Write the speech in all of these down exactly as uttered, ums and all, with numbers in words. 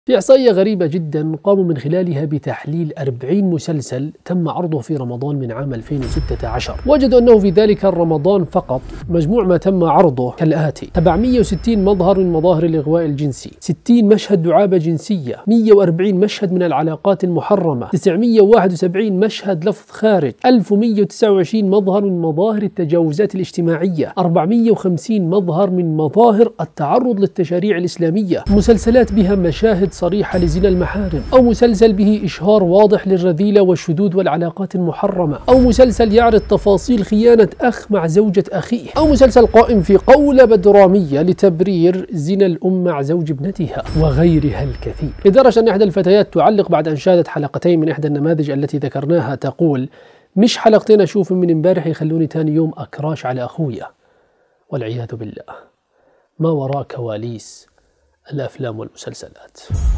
في إحصائية غريبة جدا قاموا من خلالها بتحليل أربعين مسلسل تم عرضه في رمضان من عام ألفين وستة عشر، وجدوا أنه في ذلك الرمضان فقط مجموع ما تم عرضه كالآتي: سبعمئة وستين مظهر من مظاهر الإغواء الجنسي، ستين مشهد دعابة جنسية، مئة وأربعين مشهد من العلاقات المحرمة، تسعمئة وواحد وسبعين مشهد لفظ خارج، ألف ومئة وتسعة وعشرين مظهر من مظاهر التجاوزات الاجتماعية، أربعمئة وخمسين مظهر من مظاهر التعرض للتشاريع الإسلامية، مسلسلات بها مشاهد صريحة لزنا المحارم، أو مسلسل به إشهار واضح للرذيلة والشذوذ والعلاقات المحرمة، أو مسلسل يعرض تفاصيل خيانة أخ مع زوجة أخيه، أو مسلسل قائم في قولبة درامية لتبرير زنا الأم مع زوج ابنتها، وغيرها الكثير. لدرجة أن إحدى الفتيات تعلق بعد أن شاهدت حلقتين من إحدى النماذج التي ذكرناها تقول: مش حلقتين أشوفهم من امبارح يخلوني تاني يوم أكراش على أخويا. والعياذ بالله. ما وراء كواليس الأفلام والمسلسلات.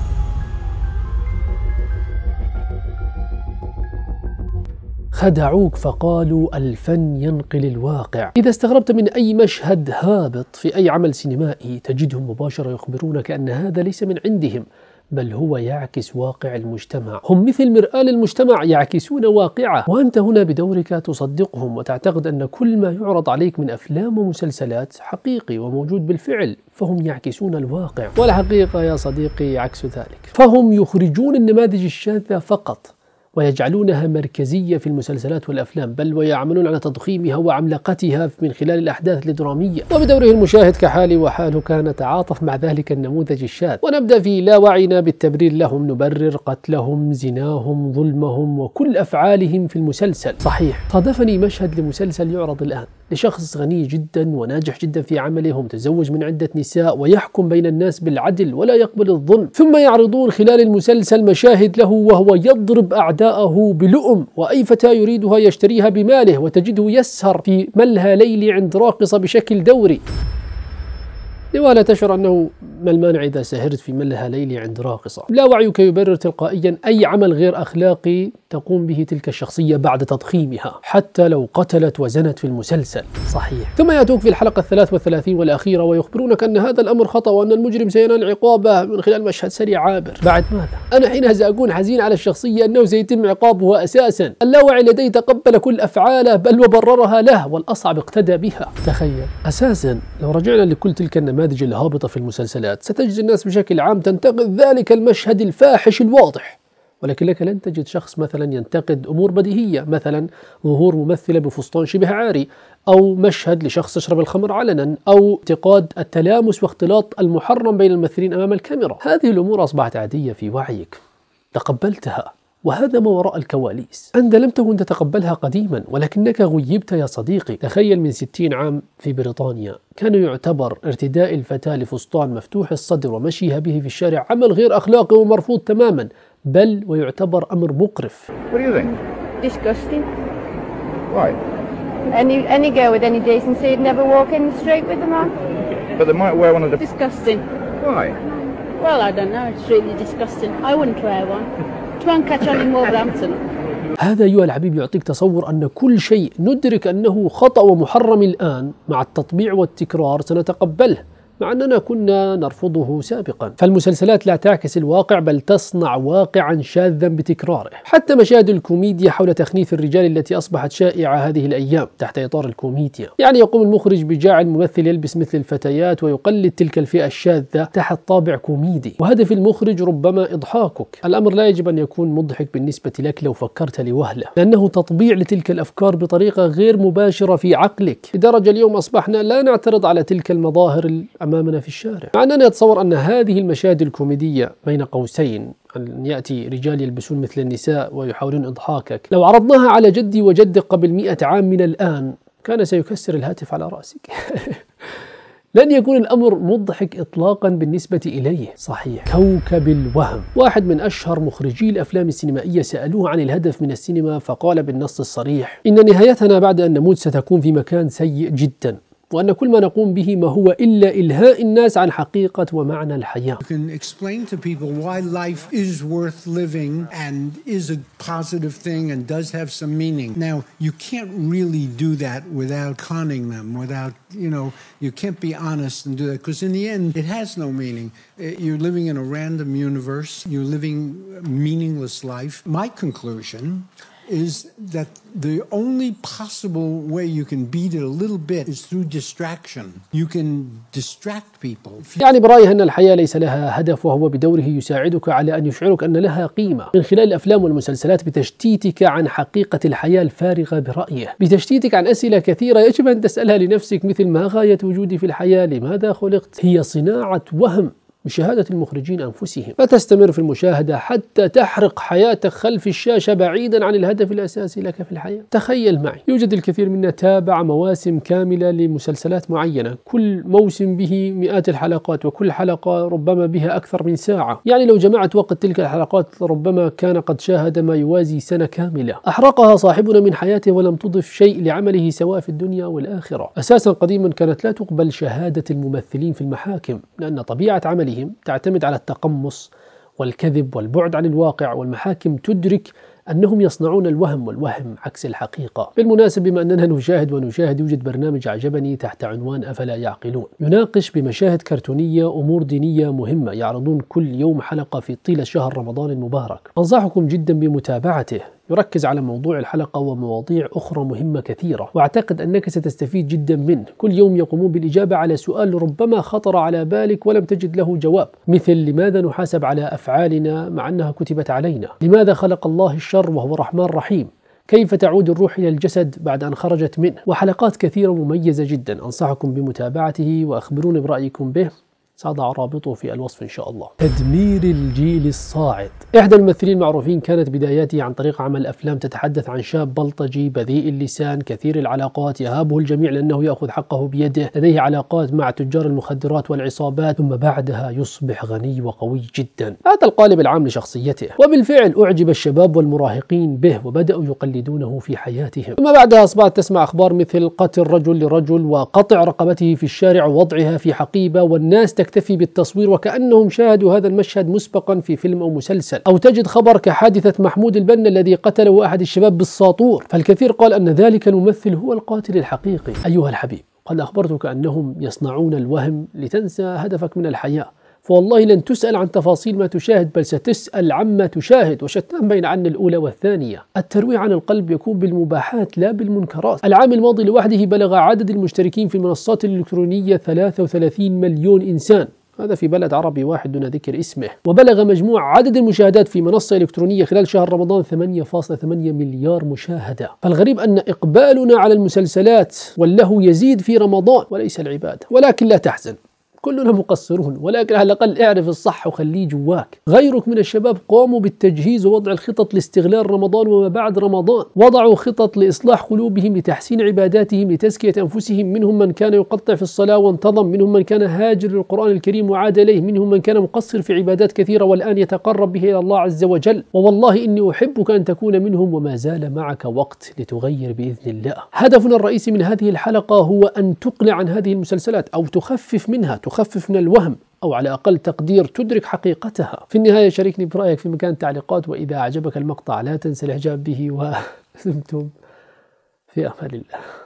خدعوك فقالوا الفن ينقل الواقع. إذا استغربت من أي مشهد هابط في أي عمل سينمائي تجدهم مباشرة يخبرونك أن هذا ليس من عندهم، بل هو يعكس واقع المجتمع. هم مثل مرآة للمجتمع يعكسون واقعه، وأنت هنا بدورك تصدقهم وتعتقد أن كل ما يعرض عليك من أفلام ومسلسلات حقيقي وموجود بالفعل، فهم يعكسون الواقع. والحقيقة يا صديقي عكس ذلك، فهم يخرجون النماذج الشاذة فقط ويجعلونها مركزية في المسلسلات والأفلام، بل ويعملون على تضخيمها وعملاقتها من خلال الأحداث الدرامية. وبدوره المشاهد كحالي وحاله كان نتعاطف مع ذلك النموذج الشاذ، ونبدأ في لا وعينا بالتبرير لهم، نبرر قتلهم، زناهم، ظلمهم، وكل أفعالهم في المسلسل. صحيح، صادفني مشهد لمسلسل يعرض الآن لشخص غني جدا وناجح جدا في عمله، متزوج من عدة نساء ويحكم بين الناس بالعدل ولا يقبل الظلم، ثم يعرضون خلال المسلسل مشاهد له وهو يضرب أعداءه بلؤم، وأي فتاة يريدها يشتريها بماله، وتجده يسهر في ملهى ليلي عند راقصة بشكل دوري. ولا تشعر أنه ما المانع إذا سهرت في ملهى ليلي عند راقصة؟ لا وعيك يبرر تلقائيا أي عمل غير أخلاقي تقوم به تلك الشخصية بعد تضخيمها، حتى لو قتلت وزنت في المسلسل. صحيح. ثم يأتوك في الحلقة الثلاث والثلاثين والأخيرة ويخبرونك أن هذا الأمر خطأ وأن المجرم سينال عقابه من خلال مشهد سريع عابر. بعد ماذا؟ أنا حينها سأكون حزين على الشخصية أنه سيتم عقابه أساسا. اللاوعي لديه تقبل كل أفعاله بل وبررها له، والأصعب اقتدى بها. تخيل. أساسا لو رجعنا لكل تلك النماذج الهابطة في المسلسلات ستجد الناس بشكل عام تنتقد ذلك المشهد الفاحش الواضح، ولكن لك لن تجد شخص مثلا ينتقد أمور بديهية، مثلا ظهور ممثلة بفستان شبه عاري، أو مشهد لشخص يشرب الخمر علنا، أو انتقاد التلامس واختلاط المحرم بين الممثلين أمام الكاميرا. هذه الأمور أصبحت عادية في وعيك، تقبلتها، وهذا ما وراء الكواليس. أنت لم تكن تتقبلها قديما ولكنك غيبت يا صديقي. تخيل من ستين عام في بريطانيا كان يعتبر ارتداء الفتاة لفستان مفتوح الصدر ومشيها به في الشارع عمل غير أخلاقي ومرفوض تماما، بل ويعتبر أمر مقرف. What do you think? Disgusting. Why? Any any girl with any decency would never walk in the street with them on. But they might wear one of the... Disgusting. Why? Well, I don't know. It's really disgusting. I wouldn't wear one. Try and catch on in Wolverhampton. هذا أيها الحبيب يعطيك تصور أن كل شيء ندرك أنه خطأ ومحرم الآن مع التطبيع والتكرار سنتقبله، مع أننا كنا نرفضه سابقا. فالمسلسلات لا تعكس الواقع بل تصنع واقعا شاذا بتكراره. حتى مشاهد الكوميديا حول تخنيف الرجال التي أصبحت شائعة هذه الأيام تحت إطار الكوميديا، يعني يقوم المخرج بجعل ممثل يلبس مثل الفتيات ويقلد تلك الفئة الشاذة تحت طابع كوميدي، وهدف المخرج ربما إضحاكك. الأمر لا يجب أن يكون مضحك بالنسبة لك لو فكرت لوهلة، لأنه تطبيع لتلك الأفكار بطريقة غير مباشرة في عقلك، لدرجة اليوم أصبحنا لا نعترض على تلك المظاهر أمامنا في الشارع. مع أنني أتصور أن هذه المشاهد الكوميدية بين قوسين أن يأتي رجال يلبسون مثل النساء ويحاولون إضحاكك، لو عرضناها على جدي وجدك قبل مئة عام من الآن كان سيكسر الهاتف على رأسك. لن يكون الأمر مضحك إطلاقا بالنسبة إليه. صحيح. كوكب الوهم. واحد من أشهر مخرجي الأفلام السينمائية سألوه عن الهدف من السينما فقال بالنص الصريح: إن نهايتنا بعد أن نموت ستكون في مكان سيء جدا، وأن كل ما نقوم به ما هو إلا إلهاء الناس عن حقيقة ومعنى الحياة. You can explain to people why life is worth living and is a positive thing and does have some meaning. Now, you can't really do that without conning them, without, you know, you can't be honest and do that, because in the end, it has no meaning. You're living in a random universe. You're living a meaningless life. My conclusion is that the only possible way you can beat it a little bit is through distraction. You can distract people. يعني برأيه أن الحياة ليس لها هدف، وهو بدوره يساعدك على أن يشعرك أن لها قيمة من خلال الأفلام والمسلسلات بتشتيتك عن حقيقة الحياة الفارغة برأيه، بتشتيتك عن أسئلة كثيرة يجب أن تسألها لنفسك، مثل ما غاية وجودي في الحياة؟ لماذا خلقت؟ هي صناعة وهم بشهادة المخرجين أنفسهم، فتستمر في المشاهدة حتى تحرق حياتك خلف الشاشة بعيدا عن الهدف الأساسي لك في الحياة. تخيل معي، يوجد الكثير منا تابع مواسم كاملة لمسلسلات معينة، كل موسم به مئات الحلقات، وكل حلقة ربما بها أكثر من ساعة، يعني لو جمعت وقت تلك الحلقات ربما كان قد شاهد ما يوازي سنة كاملة. أحرقها صاحبنا من حياته ولم تضف شيء لعمله سواء في الدنيا والآخرة. أساسا قديما كانت لا تقبل شهادة الممثلين في المحاكم، لأن طبيعة عمله تعتمد على التقمص والكذب والبعد عن الواقع، والمحاكم تدرك أنهم يصنعون الوهم، والوهم عكس الحقيقة. بالمناسبة، بما أننا نشاهد ونشاهد، يوجد برنامج أعجبني تحت عنوان أفلا يعقلون، يناقش بمشاهد كرتونية أمور دينية مهمة، يعرضون كل يوم حلقة في طيلة شهر رمضان المبارك. أنصحكم جدا بمتابعته، يركز على موضوع الحلقة ومواضيع أخرى مهمة كثيرة، وأعتقد أنك ستستفيد جدا منه. كل يوم يقومون بالإجابة على سؤال ربما خطر على بالك ولم تجد له جواب، مثل لماذا نحاسب على أفعالنا مع أنها كتبت علينا؟ لماذا خلق الله الشر وهو رحمن رحيم؟ كيف تعود الروح إلى الجسد بعد أن خرجت منه؟ وحلقات كثيرة مميزة جدا، أنصحكم بمتابعته وأخبروني برأيكم به، سأضع رابطه في الوصف إن شاء الله. تدمير الجيل الصاعد. إحدى الممثلين المعروفين كانت بداياته عن طريق عمل أفلام تتحدث عن شاب بلطجي بذيء اللسان كثير العلاقات، يهابه الجميع لأنه يأخذ حقه بيده، لديه علاقات مع تجار المخدرات والعصابات، ثم بعدها يصبح غني وقوي جدا. هذا القالب العام لشخصيته، وبالفعل أعجب الشباب والمراهقين به وبدأوا يقلدونه في حياتهم. ثم بعدها أصبحت تسمع أخبار مثل قتل رجل لرجل وقطع رقبته في الشارع ووضعها في حقيبة، والناس تكتفي بالتصوير وكأنهم شاهدوا هذا المشهد مسبقا في فيلم أو مسلسل. أو تجد خبر كحادثة محمود البنا الذي قتله أحد الشباب بالساطور، فالكثير قال أن ذلك الممثل هو القاتل الحقيقي. أيها الحبيب، قد أخبرتك أنهم يصنعون الوهم لتنسى هدفك من الحياة، فوالله لن تسأل عن تفاصيل ما تشاهد، بل ستسأل عما تشاهد، وشتان بين عن الأولى والثانية. الترويع عن القلب يكون بالمباحات لا بالمنكرات. العام الماضي لوحده بلغ عدد المشتركين في المنصات الإلكترونية ثلاثة وثلاثين مليون إنسان، هذا في بلد عربي واحد دون ذكر اسمه. وبلغ مجموع عدد المشاهدات في منصة إلكترونية خلال شهر رمضان ثمانية فاصلة ثمانية مليار مشاهدة. فالغريب أن إقبالنا على المسلسلات واللهو يزيد في رمضان وليس العبادة. ولكن لا تحزن، كلنا مقصرون، ولكن على الأقل اعرف الصح وخليه جواك. غيرك من الشباب قاموا بالتجهيز ووضع الخطط لاستغلال رمضان وما بعد رمضان، وضعوا خطط لإصلاح قلوبهم، لتحسين عباداتهم، لتزكية أنفسهم. منهم من كان يقطع في الصلاة وانتظم، منهم من كان هاجر للقرآن الكريم وعاد إليه، منهم من كان مقصر في عبادات كثيرة والآن يتقرب به إلى الله عز وجل. ووالله إني أحبك أن تكون منهم، وما زال معك وقت لتغير بإذن الله. هدفنا الرئيسي من هذه الحلقة هو أن تقلع عن هذه المسلسلات، أو تخفف منها، تخفف من الوهم، أو على أقل تقدير تدرك حقيقتها. في النهاية شاركني برأيك في مكان التعليقات، وإذا أعجبك المقطع لا تنسى الإعجاب به، ودمتم في أمان الله.